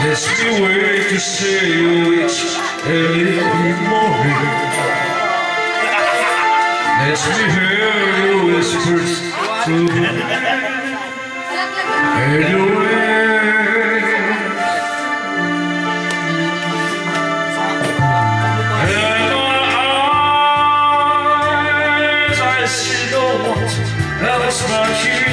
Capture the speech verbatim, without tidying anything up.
Let me wait to say you each every morning. Let me hear your whispers to me. And your ways. And my eyes, I see no one else but you.